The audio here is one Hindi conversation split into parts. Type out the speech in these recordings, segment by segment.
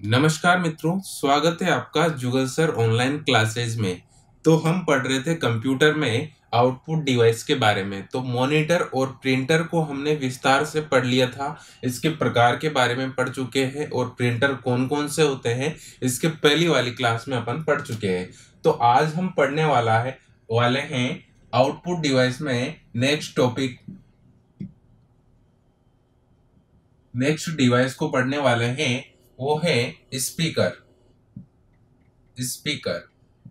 नमस्कार मित्रों, स्वागत है आपका जुगल सर ऑनलाइन क्लासेस में। तो हम पढ़ रहे थे कंप्यूटर में आउटपुट डिवाइस के बारे में। तो मॉनिटर और प्रिंटर को हमने विस्तार से पढ़ लिया था। इसके प्रकार के बारे में पढ़ चुके हैं और प्रिंटर कौन कौन से होते हैं इसके पहली वाली क्लास में अपन पढ़ चुके हैं। तो आज हम पढ़ने वाले हैं आउटपुट डिवाइस में नेक्स्ट डिवाइस को पढ़ने वाले हैं, वो है स्पीकर। स्पीकर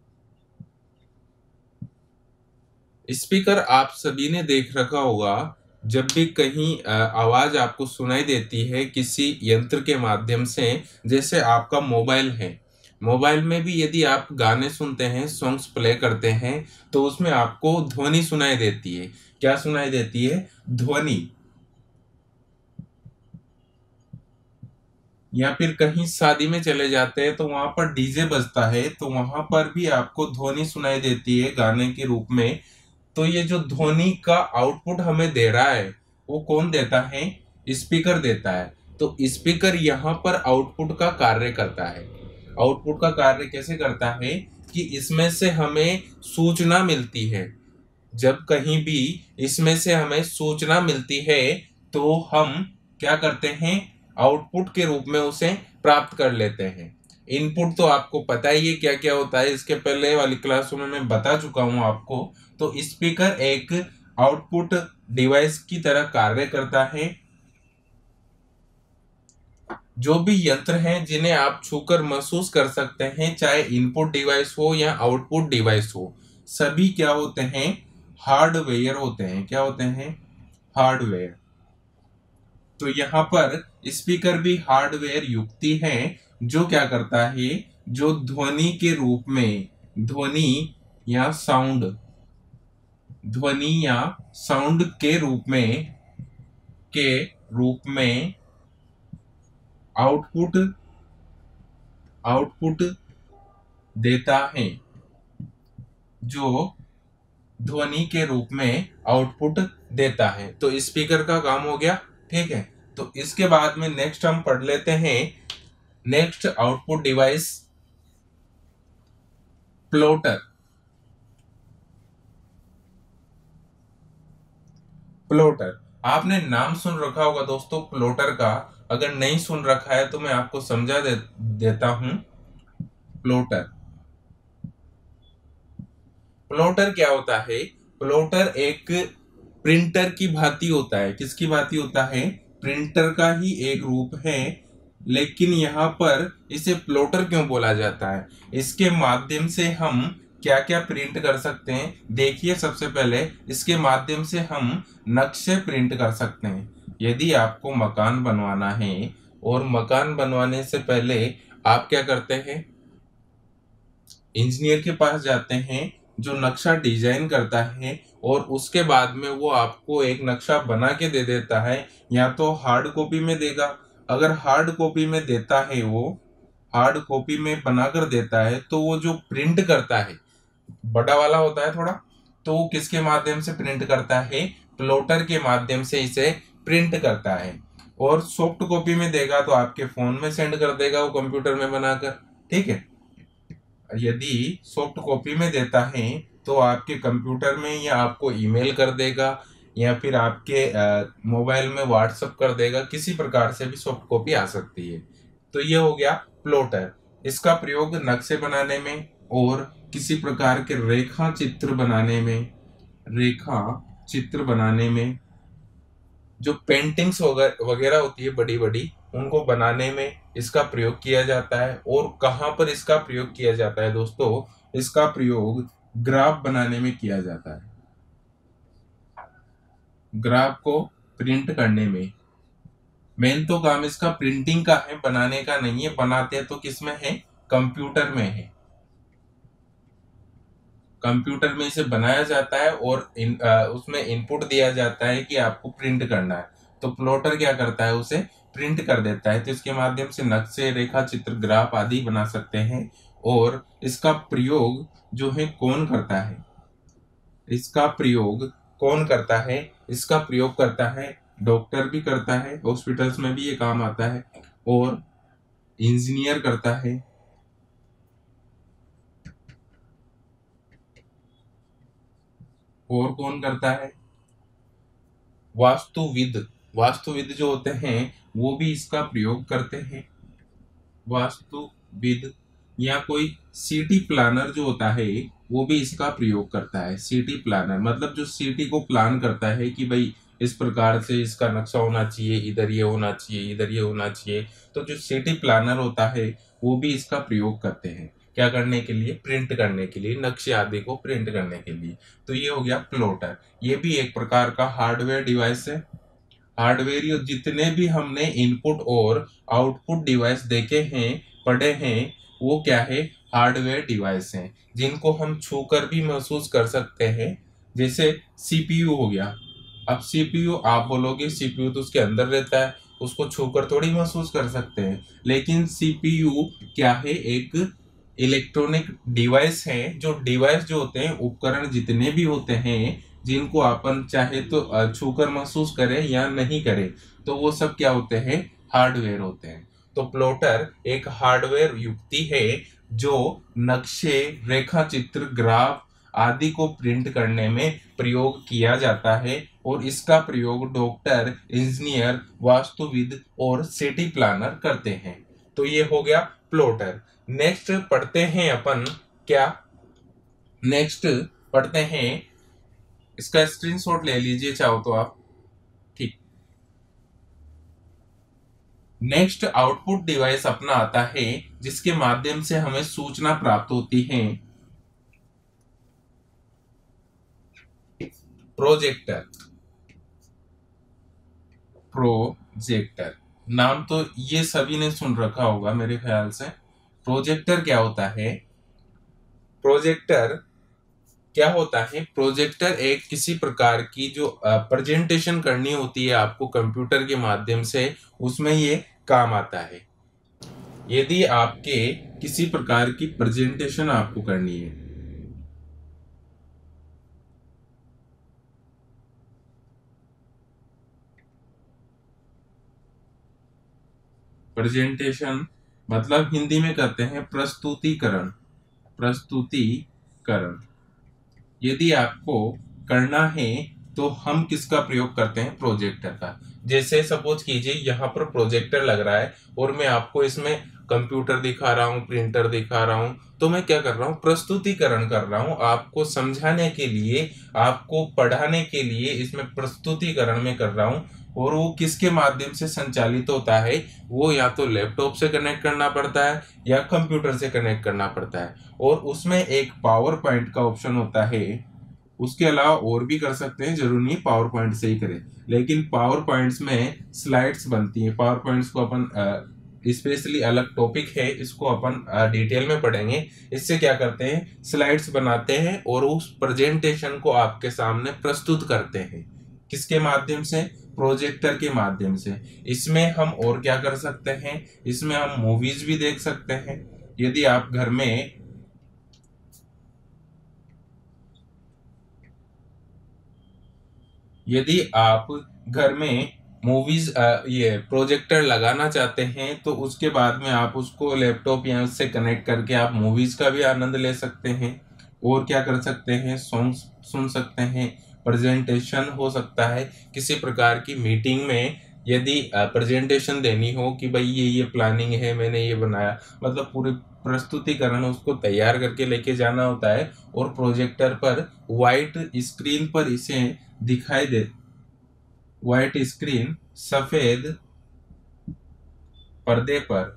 स्पीकर आप सभी ने देख रखा होगा। जब भी कहीं आवाज आपको सुनाई देती है किसी यंत्र के माध्यम से, जैसे आपका मोबाइल है, मोबाइल में भी यदि आप गाने सुनते हैं, सॉन्ग्स प्ले करते हैं, तो उसमें आपको ध्वनि सुनाई देती है। क्या सुनाई देती है? ध्वनि। या फिर कहीं शादी में चले जाते हैं तो वहां पर डीजे बजता है, तो वहां पर भी आपको ध्वनि सुनाई देती है गाने के रूप में। तो ये जो ध्वनि का आउटपुट हमें दे रहा है, वो कौन देता है? स्पीकर देता है। तो स्पीकर यहाँ पर आउटपुट का कार्य करता है। आउटपुट का कार्य कैसे करता है कि इसमें से हमें सूचना मिलती है। जब कहीं भी इसमें से हमें सूचना मिलती है तो हम क्या करते हैं? आउटपुट के रूप में उसे प्राप्त कर लेते हैं। इनपुट तो आपको पता ही है क्या क्या होता है, इसके पहले वाली क्लासों में मैं बता चुका हूं आपको। तो स्पीकर एक आउटपुट डिवाइस की तरह कार्य करता है। जो भी यंत्र हैं जिन्हें आप छूकर महसूस कर सकते हैं, चाहे इनपुट डिवाइस हो या आउटपुट डिवाइस हो, सभी क्या होते हैं? हार्डवेयर होते हैं। क्या होते हैं? हार्डवेयर। तो यहाँ पर स्पीकर भी हार्डवेयर युक्ति है, जो क्या करता है? जो ध्वनि के रूप में, या साउंड ध्वनि या साउंड के रूप में आउटपुट आउटपुट देता है। जो ध्वनि के रूप में आउटपुट देता है। तो स्पीकर का काम हो गया। ठीक है। तो इसके बाद में नेक्स्ट हम पढ़ लेते हैं next output device, plotter. Plotter आपने नाम सुन रखा होगा दोस्तों प्लॉटर का। अगर नहीं सुन रखा है तो मैं आपको समझा देता हूं। प्लॉटर प्लॉटर क्या होता है? प्लॉटर एक प्रिंटर की भांति होता है। किसकी भांति होता है? प्रिंटर का ही एक रूप है। लेकिन यहाँ पर इसे प्लॉटर क्यों बोला जाता है? इसके माध्यम से हम क्या क्या प्रिंट कर सकते हैं? देखिए, सबसे पहले इसके माध्यम से हम नक्शे प्रिंट कर सकते हैं। यदि आपको मकान बनवाना है और मकान बनवाने से पहले आप क्या करते हैं? इंजीनियर के पास जाते हैं जो नक्शा डिजाइन करता है, और उसके बाद में वो आपको एक नक्शा बना के दे देता है। या तो हार्ड कॉपी में देगा। अगर हार्ड कॉपी में देता है, वो हार्ड कॉपी में बनाकर देता है, तो वो जो प्रिंट करता है, बड़ा वाला होता है थोड़ा, तो वो किसके माध्यम से प्रिंट करता है? प्लॉटर के माध्यम से इसे प्रिंट करता है। और सॉफ्ट कॉपी में देगा तो आपके फोन में सेंड कर देगा वो कंप्यूटर में बनाकर। ठीक है। यदि सॉफ्ट कॉपी में देता है तो आपके कंप्यूटर में या आपको ईमेल कर देगा, या फिर आपके मोबाइल में व्हाट्सएप कर देगा। किसी प्रकार से भी सॉफ्ट कॉपी आ सकती है। तो ये हो गया प्लॉटर। इसका प्रयोग नक्शे बनाने में और किसी प्रकार के रेखा चित्र बनाने में, जो पेंटिंग्स वगैरह होती है बड़ी बड़ी, उनको बनाने में इसका प्रयोग किया जाता है। और कहाँ पर इसका प्रयोग किया जाता है दोस्तों? इसका प्रयोग ग्राफ बनाने में किया जाता है। ग्राफ को प्रिंट करने में। मेन तो काम इसका प्रिंटिंग का है, बनाने का नहीं है। बनाते हैं तो किसमें है? कंप्यूटर में है। कंप्यूटर में इसे बनाया जाता है और उसमें इनपुट दिया जाता है कि आपको प्रिंट करना है। तो प्लॉटर क्या करता है? उसे प्रिंट कर देता है। तो इसके माध्यम से नक्शे, रेखा चित्र, ग्राफ आदि बना सकते हैं। और इसका प्रयोग जो है कौन करता है? इसका प्रयोग कौन करता है? इसका प्रयोग करता है डॉक्टर भी करता है, हॉस्पिटल्स में भी ये काम आता है। और इंजीनियर करता है। और कौन करता है? वास्तुविद। वास्तुविद जो होते हैं वो भी इसका प्रयोग करते हैं। वास्तुविद या कोई सिटी प्लानर जो होता है वो भी इसका प्रयोग करता है। सिटी प्लानर मतलब जो सिटी को प्लान करता है कि भाई इस प्रकार से इसका नक्शा होना चाहिए, इधर ये होना चाहिए, इधर ये होना चाहिए। तो जो सिटी प्लानर होता है वो भी इसका प्रयोग करते हैं। क्या करने के लिए? प्रिंट करने के लिए, नक्शे आदि को प्रिंट करने के लिए। तो ये हो गया प्लॉटर। ये भी एक प्रकार का हार्डवेयर डिवाइस है। हार्डवेयर जितने भी हमने इनपुट और आउटपुट डिवाइस देखे हैं, पढ़े हैं, वो क्या है? हार्डवेयर डिवाइस हैं, जिनको हम छूकर भी महसूस कर सकते हैं। जैसे सीपीयू हो गया। अब सीपीयू आप बोलोगे सीपीयू तो उसके अंदर रहता है, उसको छूकर थोड़ी महसूस कर सकते हैं। लेकिन सीपीयू क्या है? एक इलेक्ट्रॉनिक डिवाइस है। जो डिवाइस जो होते हैं, उपकरण जितने भी होते हैं, जिनको अपन चाहे तो छूकर महसूस करें या नहीं करें, तो वो सब क्या होते हैं? हार्डवेयर होते हैं। तो प्लॉटर एक हार्डवेयर युक्ति है जो नक्शे, रेखा चित्र, ग्राफ आदि को प्रिंट करने में प्रयोग किया जाता है। और इसका प्रयोग डॉक्टर, इंजीनियर, वास्तुविद और सिटी प्लानर करते हैं। तो ये हो गया प्लॉटर। नेक्स्ट पढ़ते हैं अपन क्या? नेक्स्ट पढ़ते हैं, इसका स्क्रीनशॉट ले लीजिए चाहो तो आप। ठीक। नेक्स्ट आउटपुट डिवाइस अपना आता है जिसके माध्यम से हमें सूचना प्राप्त होती है। प्रोजेक्टर। प्रोजेक्टर नाम तो ये सभी ने सुन रखा होगा मेरे ख्याल से। प्रोजेक्टर क्या होता है? प्रोजेक्टर क्या होता है? प्रोजेक्टर एक किसी प्रकार की जो प्रेजेंटेशन करनी होती है आपको कंप्यूटर के माध्यम से, उसमें ये काम आता है। यदि आपके किसी प्रकार की प्रेजेंटेशन आपको करनी है, प्रेजेंटेशन मतलब हिंदी में कहते हैं प्रस्तुतिकरण। प्रस्तुतिकरण यदि आपको करना है तो हम किसका प्रयोग करते हैं? प्रोजेक्टर का। जैसे सपोज कीजिए यहाँ पर प्रोजेक्टर लग रहा है और मैं आपको इसमें कंप्यूटर दिखा रहा हूँ, प्रिंटर दिखा रहा हूँ, तो मैं क्या कर रहा हूँ? प्रस्तुतिकरण कर रहा हूँ। आपको समझाने के लिए, आपको पढ़ाने के लिए इसमें प्रस्तुतिकरण में कर रहा हूँ। और वो किसके माध्यम से संचालित होता है? वो या तो लैपटॉप से कनेक्ट करना पड़ता है या कंप्यूटर से कनेक्ट करना पड़ता है। और उसमें एक पावर पॉइंट का ऑप्शन होता है। उसके अलावा और भी कर सकते हैं, जरूरी नहीं पावर पॉइंट से ही करें। लेकिन पावर पॉइंट्स में स्लाइड्स बनती हैं। पावर पॉइंट्स को अपन स्पेशली अलग टॉपिक है, इसको अपन डिटेल में पढ़ेंगे। इससे क्या करते हैं? स्लाइड्स बनाते हैं और उस प्रेजेंटेशन को आपके सामने प्रस्तुत करते हैं। किसके माध्यम से? प्रोजेक्टर के माध्यम से। इसमें हम और क्या कर सकते हैं? इसमें हम मूवीज भी देख सकते हैं। यदि आप घर में यदि आप घर में मूवीज ये प्रोजेक्टर लगाना चाहते हैं तो उसके बाद में आप उसको लैपटॉप या उससे कनेक्ट करके आप मूवीज का भी आनंद ले सकते हैं। और क्या कर सकते हैं? सॉन्ग्स सुन सकते हैं। प्रेजेंटेशन हो सकता है किसी प्रकार की मीटिंग में। यदि प्रेजेंटेशन देनी हो कि भाई ये प्लानिंग है, मैंने ये बनाया, मतलब पूरी प्रस्तुतिकरण उसको तैयार करके लेके जाना होता है। और प्रोजेक्टर पर वाइट स्क्रीन पर इसे दिखाई दे, व्हाइट स्क्रीन सफेद पर्दे पर,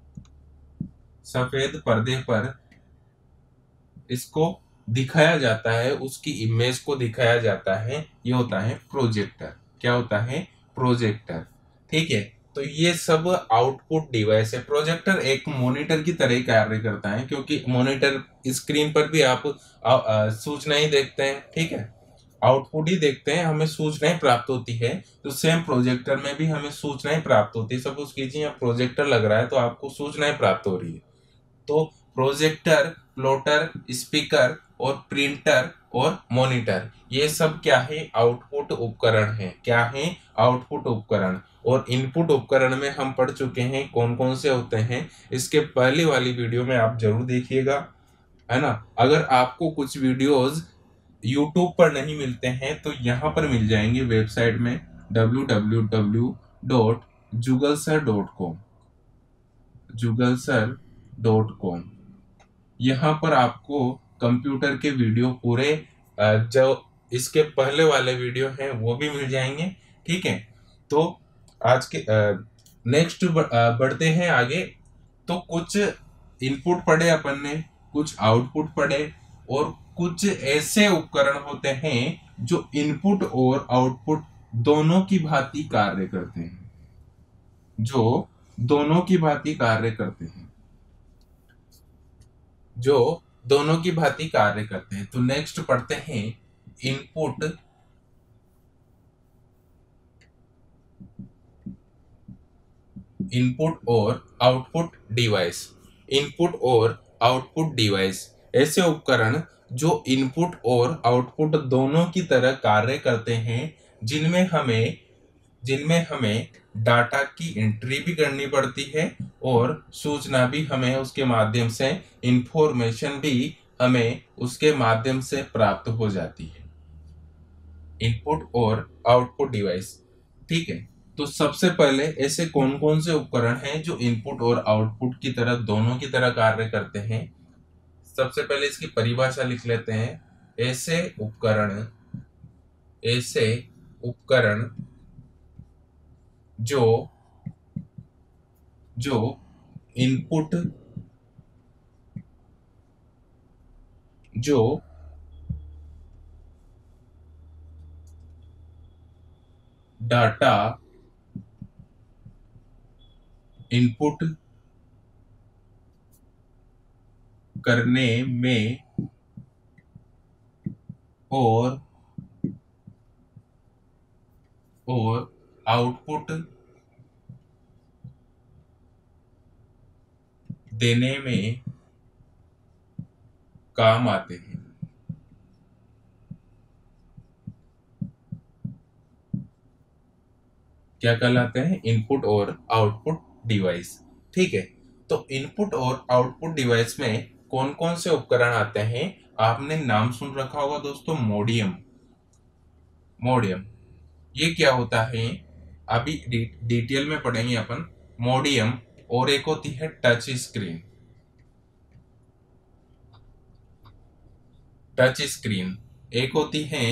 सफेद पर्दे पर इसको दिखाया जाता है, उसकी इमेज को दिखाया जाता है। ये होता है प्रोजेक्टर। क्या होता है? प्रोजेक्टर। ठीक है। तो ये सब आउटपुट डिवाइस है। प्रोजेक्टर एक मॉनिटर की तरह कार्य करता है, क्योंकि मॉनिटर स्क्रीन पर भी आप सूचनाएं देखते हैं। ठीक है, आउटपुट ही देखते हैं, हमें सूचनाएं प्राप्त होती है। तो सेम प्रोजेक्टर में भी हमें सूचनाएं प्राप्त होती है। सपोज कीजिए यहाँ प्रोजेक्टर लग रहा है तो आपको सूचनाएं प्राप्त हो रही है। तो प्रोजेक्टर, प्लॉटर, स्पीकर और प्रिंटर और मॉनिटर, ये सब क्या है, आउटपुट उपकरण है। क्या है, आउटपुट उपकरण। और इनपुट उपकरण में हम पढ़ चुके हैं कौन कौन से होते हैं, इसके पहले वाली वीडियो में आप जरूर देखिएगा, है ना। अगर आपको कुछ वीडियोस यूट्यूब पर नहीं मिलते हैं तो यहाँ पर मिल जाएंगे वेबसाइट में www.jugalsir.com, jugalsir.com। यहाँ पर आपको कंप्यूटर के वीडियो पूरे जो इसके पहले वाले वीडियो हैं वो भी मिल जाएंगे। ठीक है, तो आज के नेक्स्ट बढ़ते हैं आगे। तो कुछ इनपुट पढ़े अपन ने, कुछ आउटपुट पढ़े, और कुछ ऐसे उपकरण होते हैं जो इनपुट और आउटपुट दोनों की भांति कार्य करते हैं, जो दोनों की भांति कार्य करते हैं, जो दोनों की भांति कार्य करते हैं। तो नेक्स्ट पढ़ते हैं इनपुट और आउटपुट डिवाइस। इनपुट और आउटपुट डिवाइस ऐसे उपकरण जो इनपुट और आउटपुट दोनों की तरह कार्य करते हैं, जिनमें हमें डाटा की एंट्री भी करनी पड़ती है और सूचना भी हमें उसके माध्यम से, इंफॉर्मेशन भी हमें उसके माध्यम से प्राप्त हो जाती है। इनपुट और आउटपुट डिवाइस। ठीक है, तो सबसे पहले ऐसे कौन कौन से उपकरण हैं जो इनपुट और आउटपुट की तरह, दोनों की तरह कार्य करते हैं। सबसे पहले इसकी परिभाषा लिख लेते हैं। ऐसे उपकरण जो इनपुट, जो डाटा इनपुट करने में और आउटपुट देने में काम आते हैं। क्या कहलाते हैं, इनपुट और आउटपुट डिवाइस। ठीक है, तो इनपुट और आउटपुट डिवाइस में कौन कौन से उपकरण आते हैं, आपने नाम सुन रखा होगा दोस्तों, मोडियम। ये क्या होता है, अभी डिटेल में पढ़ेंगे अपन। मोडियम, और एक होती है टच स्क्रीन। एक होती है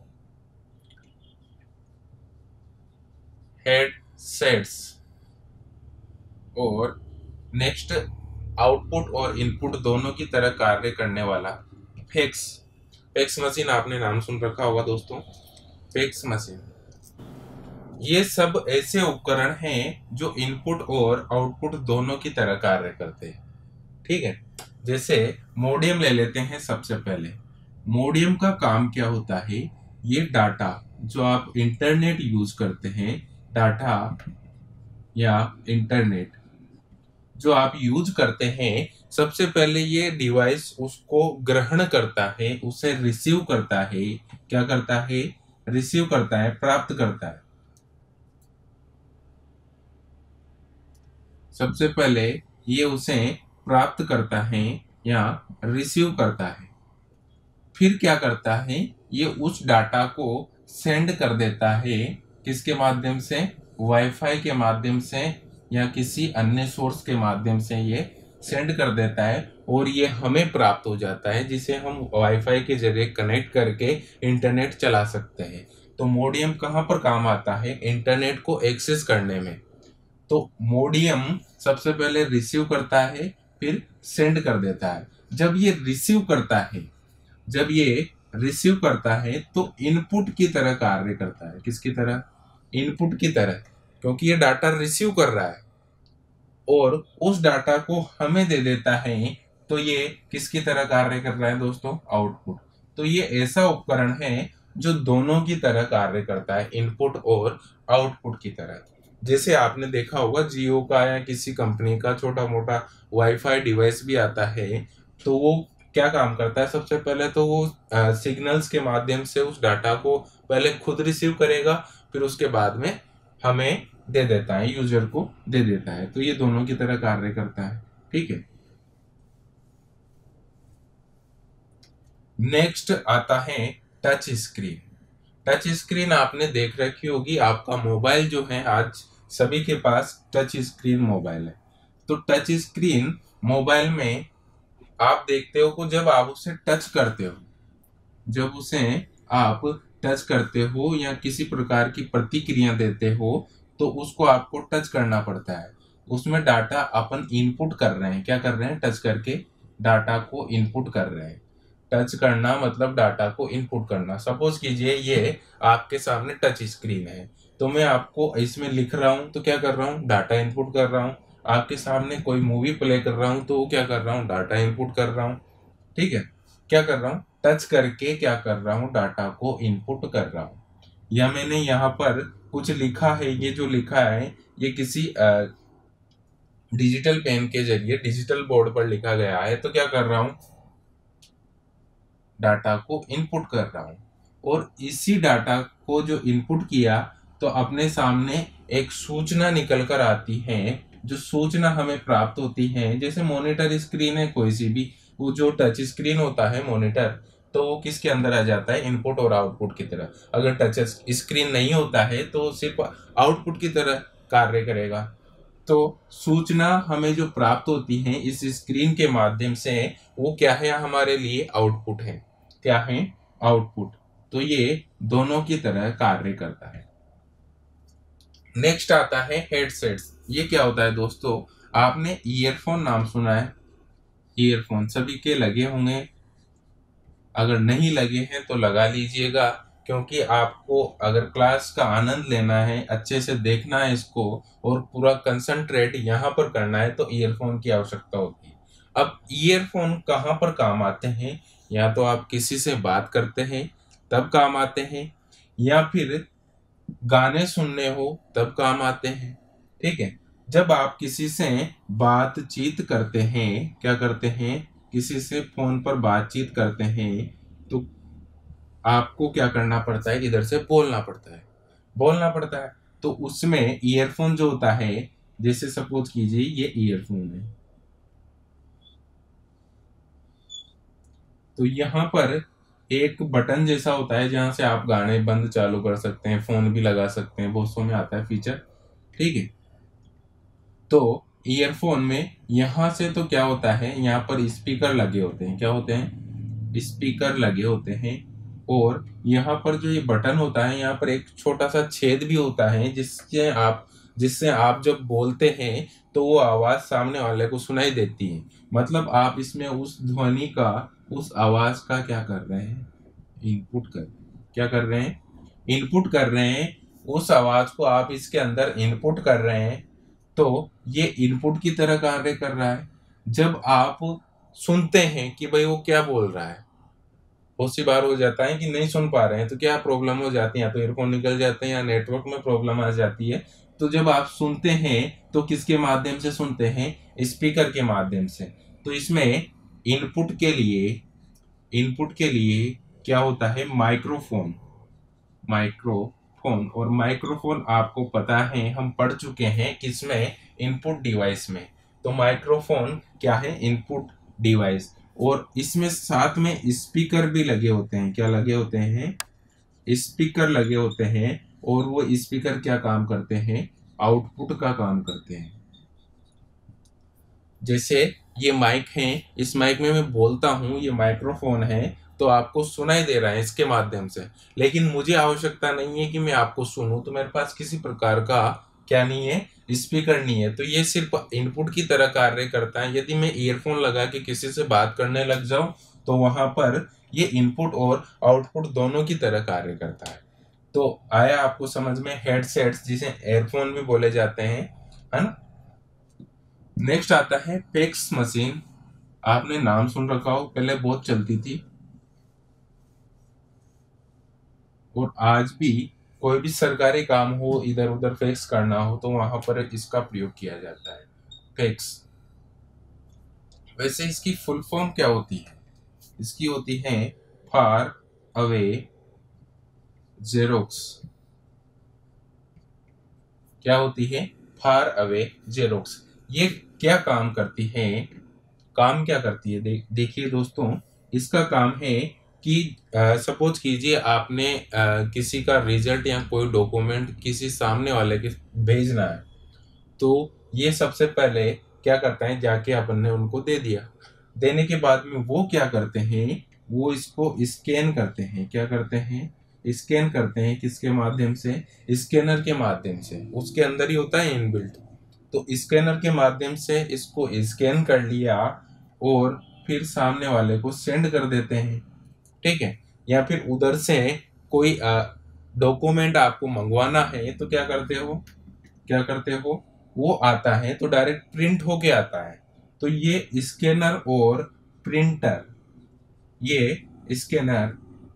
हेडसेट्स, और नेक्स्ट आउटपुट और इनपुट दोनों की तरह कार्य करने वाला फैक्स मशीन। आपने नाम सुन रखा होगा दोस्तों, फैक्स मशीन। ये सब ऐसे उपकरण हैं जो इनपुट और आउटपुट दोनों की तरह कार्य करते हैं। ठीक है, जैसे मोडियम ले लेते हैं। सबसे पहले मोडियम का काम क्या होता है, ये डाटा जो आप इंटरनेट यूज करते हैं, डाटा या इंटरनेट जो आप यूज करते हैं, सबसे पहले ये डिवाइस उसको ग्रहण करता है, उसे रिसीव करता है। क्या करता है, रिसीव करता है, प्राप्त करता है। सबसे पहले ये उसे प्राप्त करता है या रिसीव करता है। फिर क्या करता है, ये उस डाटा को सेंड कर देता है। किसके माध्यम से, वाईफाई के माध्यम से या किसी अन्य सोर्स के माध्यम से ये सेंड कर देता है, और ये हमें प्राप्त हो जाता है, जिसे हम वाईफाई के जरिए कनेक्ट करके इंटरनेट चला सकते हैं। तो मोडियम कहाँ पर काम आता है, इंटरनेट को एक्सेस करने में। तो मोडियम सबसे पहले रिसीव करता है, फिर सेंड कर देता है। जब ये रिसीव करता है तो इनपुट की तरह कार्य करता है। किसकी तरह, इनपुट की तरह, क्योंकि ये डाटा रिसीव कर रहा है और उस डाटा को हमें दे देता है, तो ये किसकी तरह कार्य कर रहा है दोस्तों, आउटपुट। तो ये ऐसा उपकरण है जो दोनों की तरह कार्य करता है, इनपुट और आउटपुट की तरह। जैसे आपने देखा होगा जियो का या किसी कंपनी का छोटा मोटा वाईफाई डिवाइस भी आता है, तो वो क्या काम करता है, सबसे पहले तो वो सिग्नल्स के माध्यम से उस डाटा को पहले खुद रिसीव करेगा, फिर उसके बाद में हमें दे देता है, यूजर को दे देता है। तो ये दोनों की तरह कार्य करता है। ठीक है। नेक्स्ट आता है टच स्क्रीन। टच स्क्रीन आपने देख रखी होगी, आपका मोबाइल जो है आज सभी के पास टच स्क्रीन मोबाइल है। तो टच स्क्रीन मोबाइल में आप देखते हो को जब आप उसे टच करते हो, जब उसे आप टच करते हो या किसी प्रकार की प्रतिक्रिया देते हो, तो उसको आपको टच करना पड़ता है। उसमें डाटा अपन इनपुट कर रहे हैं, क्या कर रहे हैं, टच करके डाटा को इनपुट कर रहे हैं। टच करना मतलब डाटा को इनपुट करना। सपोज कीजिए ये आपके सामने टच स्क्रीन है, तो मैं आपको इसमें लिख रहा हूँ तो क्या कर रहा हूँ, डाटा इनपुट कर रहा हूँ। आपके सामने कोई मूवी प्ले कर रहा हूँ तो वो क्या कर रहा हूँ, डाटा इनपुट कर रहा हूँ। ठीक है। क्या कर रहा हूँ, टच करके क्या कर रहा हूँ, डाटा को इनपुट कर रहा हूँ। या मैंने यहाँ पर कुछ लिखा है, ये जो लिखा है ये किसी डिजिटल पेन के जरिए डिजिटल बोर्ड पर लिखा गया है, तो क्या कर रहा हूँ, डाटा को इनपुट कर रहा हूँ। और इसी डाटा को जो इनपुट किया तो अपने सामने एक सूचना निकल कर आती है। जो सूचना हमें प्राप्त होती है, जैसे मॉनिटर स्क्रीन है कोई सी भी, वो जो टच स्क्रीन होता है मॉनिटर, तो वो किसके अंदर आ जाता है, इनपुट और आउटपुट की तरह। अगर टच स्क्रीन नहीं होता है तो सिर्फ आउटपुट की तरह कार्य करेगा। तो सूचना हमें जो प्राप्त होती है इस स्क्रीन के माध्यम से, वो क्या है, हमारे लिए आउटपुट है। क्या है, आउटपुट। तो ये दोनों की तरह कार्य करता है। नेक्स्ट आता है हेडसेट्स। ये क्या होता है दोस्तों, आपने ईयरफोन नाम सुना है, ईयरफोन सभी के लगे होंगे। अगर नहीं लगे हैं तो लगा लीजिएगा, क्योंकि आपको अगर क्लास का आनंद लेना है, अच्छे से देखना है इसको और पूरा कंसंट्रेट यहाँ पर करना है, तो ईयरफोन की आवश्यकता होती है। अब ईयरफोन कहाँ पर काम आते हैं, या तो आप किसी से बात करते हैं तब काम आते हैं, या फिर गाने सुनने हो तब काम आते हैं। ठीक है। जब आप किसी से बातचीत करते हैं, क्या करते हैं, किसी से फोन पर बातचीत करते हैं, तो आपको क्या करना पड़ता है, इधर से बोलना पड़ता है, बोलना पड़ता है। तो उसमें ईयरफोन जो होता है, जैसे सपोज कीजिए ये ईयरफोन है, तो यहाँ पर एक बटन जैसा होता है जहां से आप गाने बंद चालू कर सकते हैं, फोन भी लगा सकते हैं, बहुत सौ में आता है फीचर। ठीक है। तो ईयरफोन में यहाँ से तो क्या होता है, यहाँ पर स्पीकर लगे होते हैं, क्या होते हैं, स्पीकर लगे होते हैं। और यहाँ पर जो ये बटन होता है, यहाँ पर एक छोटा सा छेद भी होता है, जिससे आप जब बोलते हैं तो वो आवाज सामने वाले को सुनाई देती है। मतलब आप इसमें उस ध्वनि का, उस आवाज का क्या कर रहे हैं, इनपुट कर, क्या कर रहे हैं, इनपुट कर रहे हैं। उस आवाज को आप इसके अंदर इनपुट कर रहे हैं, तो ये इनपुट की तरह कार्य कर रहा है। जब आप सुनते हैं कि भाई वो क्या बोल रहा है, बहुत सी बार हो जाता है कि नहीं सुन पा रहे हैं, तो क्या प्रॉब्लम हो जाती है, या तो ईयरफोन निकल जाते हैं या नेटवर्क में प्रॉब्लम आ जाती है। तो जब आप सुनते हैं तो किसके माध्यम से सुनते हैं, स्पीकर के माध्यम से। तो इसमें इनपुट के लिए इनपुट के लिए क्या होता है, माइक्रोफोन, माइक्रोफोन। और माइक्रोफोन आपको पता है, हम पढ़ चुके हैं किसमें, इनपुट डिवाइस में। तो माइक्रोफोन क्या है, इनपुट डिवाइस। और इसमें साथ में स्पीकर भी लगे होते हैं, क्या लगे होते हैं, स्पीकर लगे होते हैं। और वो स्पीकर क्या काम करते हैं, आउटपुट का काम करते हैं। जैसे ये माइक है, इस माइक में मैं बोलता हूँ, ये माइक्रोफोन है, तो आपको सुनाई दे रहा है इसके माध्यम से। लेकिन मुझे आवश्यकता नहीं है कि मैं आपको सुनूं, तो मेरे पास किसी प्रकार का क्या नहीं है, स्पीकर नहीं है। तो ये सिर्फ इनपुट की तरह कार्य करता है। यदि मैं ईयरफोन लगा के किसी से बात करने लग जाऊं, तो वहां पर ये इनपुट और आउटपुट दोनों की तरह कार्य करता है। तो आया आपको समझ में, हेडसेट्स जिसे एयरफोन भी बोले जाते हैं, है ना। नेक्स्ट आता है फैक्स मशीन। आपने नाम सुन रखा हो, पहले बहुत चलती थी, और आज भी कोई भी सरकारी काम हो, इधर उधर फैक्स करना हो, तो वहां पर इसका प्रयोग किया जाता है, फैक्स। वैसे इसकी फुल फॉर्म क्या होती है, इसकी होती है फार अवे जेरोक्स। क्या होती है? Far away xerox. ये क्या काम करती है? काम क्या करती है? देखिए दोस्तों, इसका काम है कि सपोज कीजिए आपने किसी का रिजल्ट या कोई डॉक्यूमेंट किसी सामने वाले के भेजना है, तो ये सबसे पहले क्या करता है, जाके अपन ने उनको दे दिया। देने के बाद में वो क्या करते हैं, वो इसको स्कैन करते हैं। क्या करते हैं? स्कैन करते हैं। किसके माध्यम से? स्कैनर के माध्यम से। उसके अंदर ही होता है इनबिल्ट। तो स्कैनर के माध्यम से इसको स्कैन कर लिया और फिर सामने वाले को सेंड कर देते हैं। ठीक है? या फिर उधर से कोई डॉक्यूमेंट आपको मंगवाना है तो क्या करते हो? क्या करते हो? वो आता है तो डायरेक्ट प्रिंट होके आता है। तो ये स्कैनर और प्रिंटर, ये स्कैनर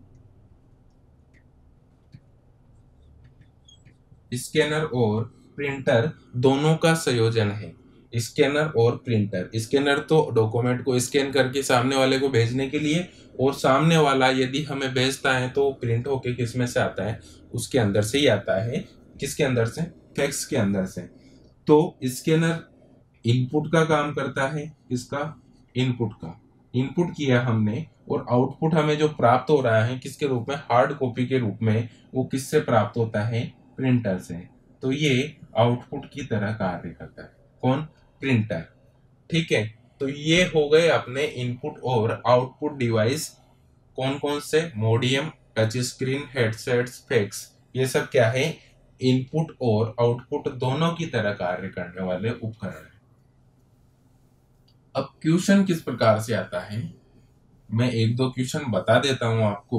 स्कैनर और प्रिंटर दोनों का संयोजन है। स्कैनर और प्रिंटर। स्कैनर तो डॉक्यूमेंट को स्कैन करके सामने वाले को भेजने के लिए, और सामने वाला यदि हमें भेजता है तो प्रिंट होके किस में से आता है? उसके अंदर से ही आता है। किसके अंदर से? फैक्स के अंदर से। तो स्कैनर इनपुट का काम करता है। इसका इनपुट का। इनपुट किया हमने और आउटपुट हमें जो प्राप्त हो रहा है किसके रूप में? हार्ड कॉपी के रूप में। वो किससे प्राप्त होता है? प्रिंटर से। तो ये आउटपुट की तरह कार्य करता है। कौन? प्रिंटर। ठीक है? तो ये हो गए अपने इनपुट और आउटपुट डिवाइस। कौन कौन से? Modem, touch screen, headsets, fax. ये सब क्या है? इनपुट और आउटपुट दोनों की तरह कार्य करने वाले उपकरण हैं। अब क्वेश्चन किस प्रकार से आता है, मैं एक दो क्वेश्चन बता देता हूं आपको।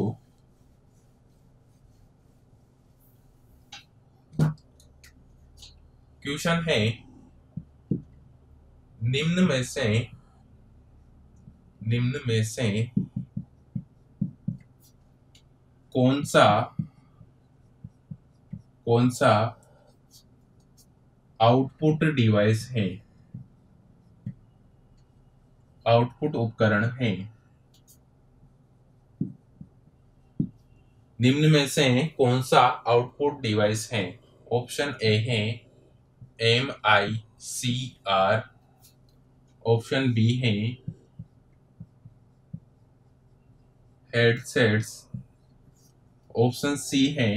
क्वेश्चन है, निम्न में से कौन सा आउटपुट डिवाइस है, आउटपुट उपकरण है? निम्न में से कौन सा आउटपुट डिवाइस है? ऑप्शन ए है MICR, ऑप्शन बी है हेडसेट्स, ऑप्शन सी है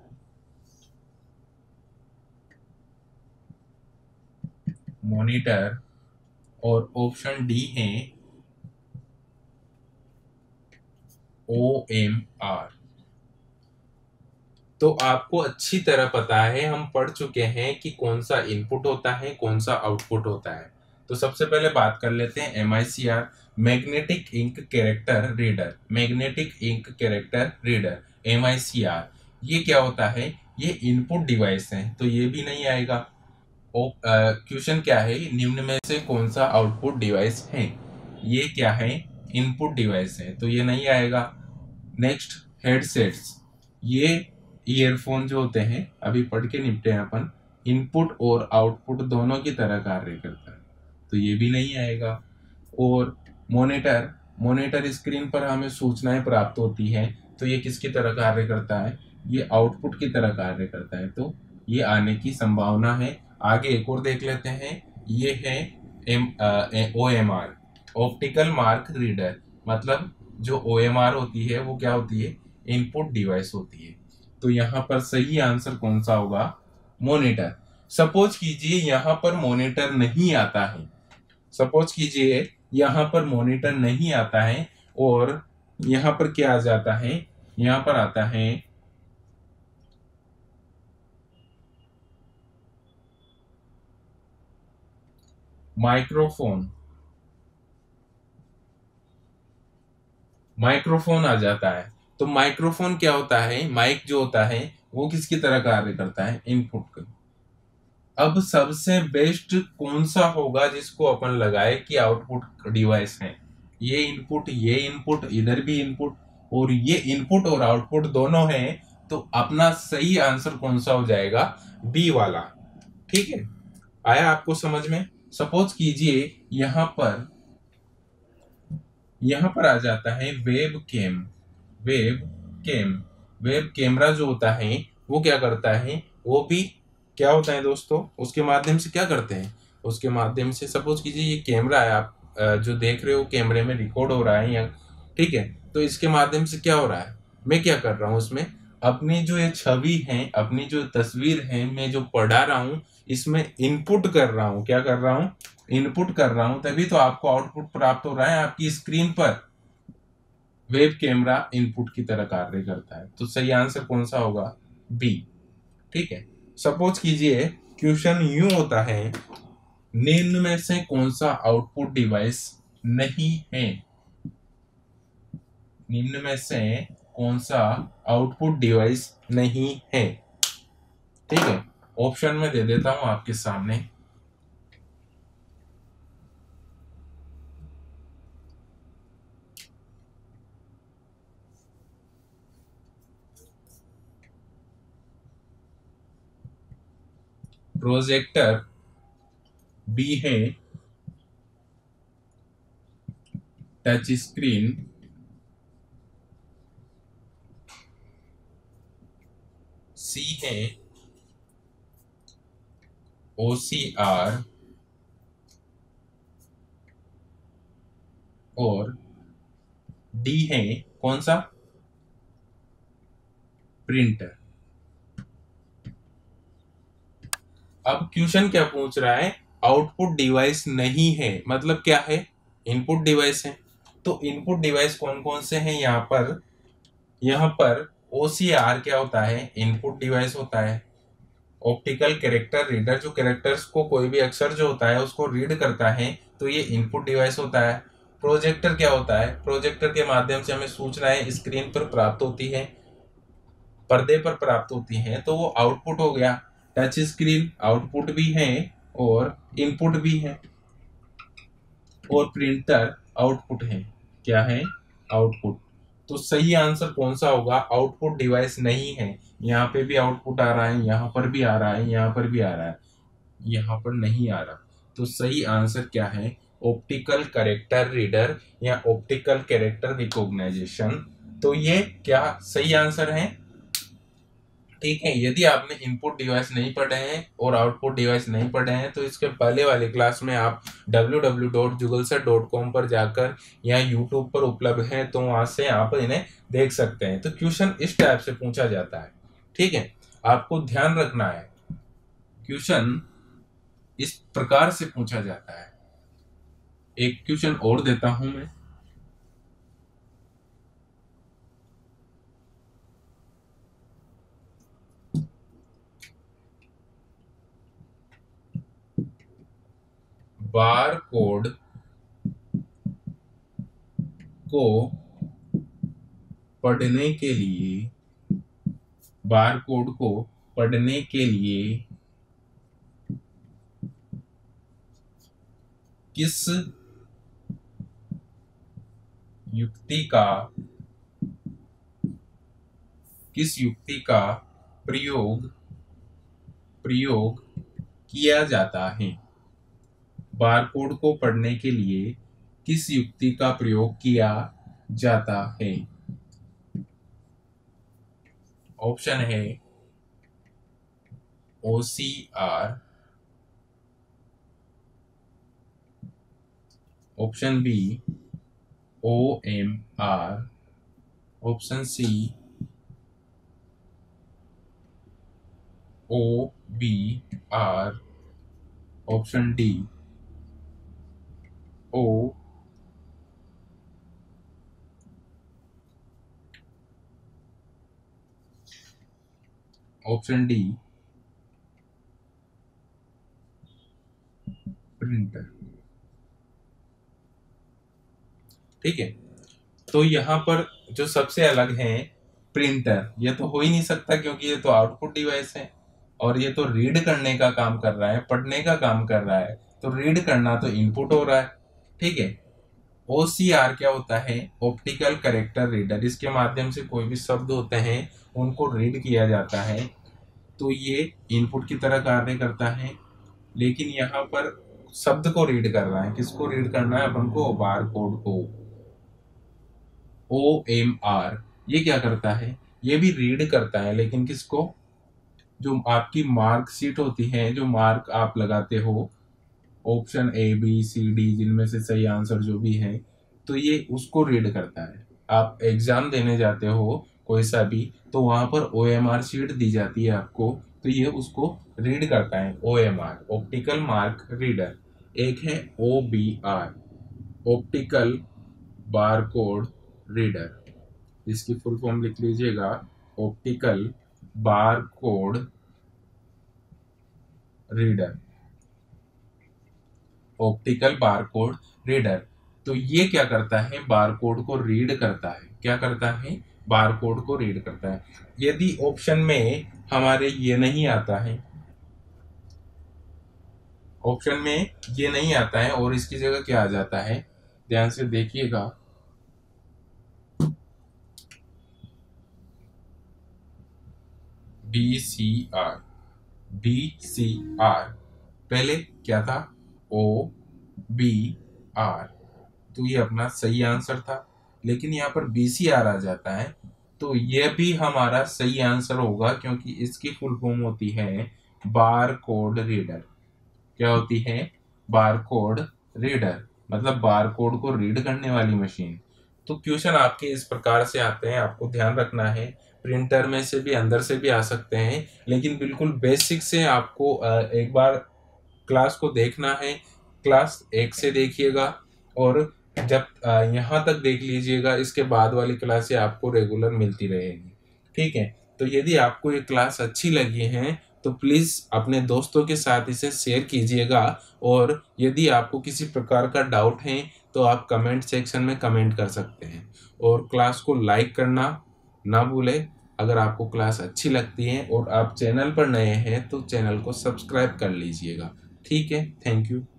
मॉनिटर, और ऑप्शन डी है OMR। तो आपको अच्छी तरह पता है, हम पढ़ चुके हैं कि कौन सा इनपुट होता है, कौन सा आउटपुट होता है। तो सबसे पहले बात कर लेते हैं MICR, magnetic ink character reader. Magnetic ink character reader, MICR। ये क्या होता है? ये इनपुट डिवाइस है, तो ये भी नहीं आएगा। क्वेश्चन क्या है, निम्न में से कौन सा आउटपुट डिवाइस है? ये क्या है? इनपुट डिवाइस है, तो ये नहीं आएगा। Next, headsets. ये ईयरफोन जो होते हैं, अभी पढ़ के निपटे हैं अपन। इनपुट और आउटपुट दोनों की तरह कार्य करता है, तो ये भी नहीं आएगा। और मॉनिटर, मॉनिटर स्क्रीन पर हमें सूचनाएं प्राप्त होती है, तो ये किसकी तरह कार्य करता है? ये आउटपुट की तरह कार्य करता है, तो ये आने की संभावना है। आगे एक और देख लेते हैं, ये है OMR, ऑप्टिकल मार्क रीडर। मतलब जो OMR होती है वो क्या होती है? इनपुट डिवाइस होती है। तो यहाँ पर सही आंसर कौन सा होगा? मॉनिटर। सपोज कीजिए यहाँ पर मॉनिटर नहीं आता है, सपोज कीजिए यहाँ पर मॉनिटर नहीं आता है, और यहाँ पर क्या आ जाता है? यहाँ पर आता है माइक्रोफोन। माइक्रोफोन आ जाता है। तो माइक्रोफोन क्या होता है? माइक जो होता है वो किसकी तरह कार्य करता है? इनपुट का। अब सबसे बेस्ट कौन सा होगा जिसको अपन लगाए कि आउटपुट डिवाइस है? ये इनपुट, इधर भी इनपुट, और ये इनपुट और आउटपुट दोनों हैं। तो अपना सही आंसर कौन सा हो जाएगा? बी वाला। ठीक है? आया आपको समझ में? सपोज कीजिए यहाँ पर आ जाता है web cam. Web cam, web camera जो होता है वो क्या करता है, वो भी क्या होता है दोस्तों, उसके माध्यम से क्या करते हैं, उसके माध्यम से सपोज कीजिए ये कैमरा है, आप जो देख रहे हो कैमरे में रिकॉर्ड हो रहा है या ठीक है, तो इसके माध्यम से क्या हो रहा है, मैं क्या कर रहा हूँ उसमें, अपनी जो ये छवि है, अपनी जो तस्वीर है, मैं जो पढ़ा रहा हूँ इसमें इनपुट कर रहा हूँ, क्या कर रहा हूँ, इनपुट कर रहा हूँ, तभी तो आपको आउटपुट प्राप्त हो रहा है आपकी स्क्रीन पर। वेब कैमरा इनपुट की तरह कार्य करता है, तो सही आंसर कौन सा होगा, बी। ठीक है, सपोज कीजिए क्वेश्चन यूं होता है, निम्न में से कौन सा आउटपुट डिवाइस नहीं है, निम्न में से कौन सा आउटपुट डिवाइस नहीं है। ठीक है, ऑप्शन में दे देता हूं आपके सामने। प्रोजेक्टर, बी है टच स्क्रीन, सी है OCR और डी है कौन सा, प्रिंटर। अब क्वेश्चन क्या पूछ रहा है, आउटपुट डिवाइस नहीं है, मतलब क्या है, इनपुट डिवाइस है। तो इनपुट डिवाइस कौन कौन से हैं यहाँ पर, यहाँ पर OCR क्या होता है, इनपुट डिवाइस होता है। ऑप्टिकल कैरेक्टर रीडर, जो कैरेक्टर्स को कोई भी अक्षर जो होता है उसको रीड करता है, तो ये इनपुट डिवाइस होता है। प्रोजेक्टर क्या होता है, प्रोजेक्टर के माध्यम से हमें सूचनाएं स्क्रीन पर प्राप्त होती है, पर्दे पर प्राप्त होती हैं, तो वो आउटपुट हो गया। टच स्क्रीन आउटपुट भी है और इनपुट भी है, और प्रिंटर आउटपुट है, क्या है, आउटपुट। तो सही आंसर कौन सा होगा, आउटपुट डिवाइस नहीं है। यहाँ पे भी आउटपुट आ रहा है, यहाँ पर भी आ रहा है, यहाँ पर भी आ रहा है, यहाँ पर नहीं आ रहा। तो सही आंसर क्या है, ऑप्टिकल कैरेक्टर रीडर या ऑप्टिकल कैरेक्टर रिकॉग्नाइजेशन। तो ये क्या सही आंसर है। ठीक है, यदि आपने इनपुट डिवाइस नहीं पढ़े हैं और आउटपुट डिवाइस नहीं पढ़े हैं तो इसके पहले वाली क्लास में आप www.jugalsar.com पर जाकर या YouTube पर उपलब्ध है, तो वहां से आप इन्हें देख सकते हैं। तो क्वेश्चन इस टाइप से पूछा जाता है। ठीक है, आपको ध्यान रखना है, क्वेश्चन इस प्रकार से पूछा जाता है। एक क्वेश्चन और देता हूं मैं, बार कोड को पढ़ने के लिए, बार कोड को पढ़ने के लिए किस युक्ति का, किस युक्ति का प्रयोग प्रयोग किया जाता है, बारकोड को पढ़ने के लिए किस युक्ति का प्रयोग किया जाता है। ऑप्शन है OCR, option B OMR, option C OBR, option D O, option D printer. ठीक है, तो यहाँ पर जो सबसे अलग है प्रिंटर, ये तो हो ही नहीं सकता क्योंकि ये तो आउटपुट डिवाइस है और ये तो रीड करने का काम कर रहा है, पढ़ने का काम कर रहा है, तो रीड करना तो इनपुट हो रहा है। ठीक है, OCR क्या होता है, ऑप्टिकल कैरेक्टर रीडर, इसके माध्यम से कोई भी शब्द होते हैं उनको रीड किया जाता है, तो ये इनपुट की तरह कार्य करता है। लेकिन यहाँ पर शब्द को रीड कर रहा है, किसको रीड करना है अपन को, बार कोड को। OMR, ये क्या करता है, ये भी रीड करता है, लेकिन किसको, जो आपकी मार्कशीट होती है, जो मार्क आप लगाते हो ऑप्शन ABCD जिनमें से सही आंसर जो भी है, तो ये उसको रीड करता है। आप एग्जाम देने जाते हो कोई सा भी, तो वहां पर OMR शीट दी जाती है आपको, तो ये उसको रीड करता है। OMR optical mark reader. एक है OBR ऑप्टिकल बारकोड रीडर, इसकी फुल फॉर्म लिख लीजिएगा, optical barcode reader, optical barcode reader. तो ये क्या करता है, बारकोड को रीड करता है। क्या करता है, बारकोड को रीड करता है। यदि ऑप्शन में हमारे ये नहीं आता है, ऑप्शन में ये नहीं आता है और इसकी जगह क्या आ जाता है, ध्यान से देखिएगा, BCR, BCR पहले क्या था, OBR, तो ये अपना सही आंसर था। लेकिन यहाँ पर BCR आ जाता है, तो ये भी हमारा सही आंसर होगा, क्योंकि इसकी फुल फॉर्म होती है बार कोड रीडर। क्या होती है, बार कोड रीडर, मतलब बार कोड को रीड करने वाली मशीन। तो क्वेश्चन आपके इस प्रकार से आते हैं, आपको ध्यान रखना है। प्रिंटर में से भी, अंदर से भी आ सकते हैं, लेकिन बिल्कुल बेसिक से आपको एक बार क्लास को देखना है। क्लास 1 से देखिएगा और जब यहाँ तक देख लीजिएगा, इसके बाद वाली क्लासें आपको रेगुलर मिलती रहेगी। ठीक है, तो यदि आपको ये क्लास अच्छी लगी है तो प्लीज़ अपने दोस्तों के साथ इसे शेयर कीजिएगा, और यदि आपको किसी प्रकार का डाउट है तो आप कमेंट सेक्शन में कमेंट कर सकते हैं, और क्लास को लाइक करना ना भूलें। अगर आपको क्लास अच्छी लगती है और आप चैनल पर नए हैं तो चैनल को सब्सक्राइब कर लीजिएगा। ठीक है, थैंक यू।